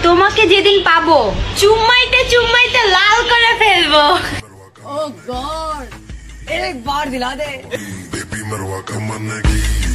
তোমাকে যেদিন পাবো চুম্মাইতে চুম্মাইতে লাল করে ফেলবো। ओह गॉड एक बार दिला दे। बेबी मरवा का मन की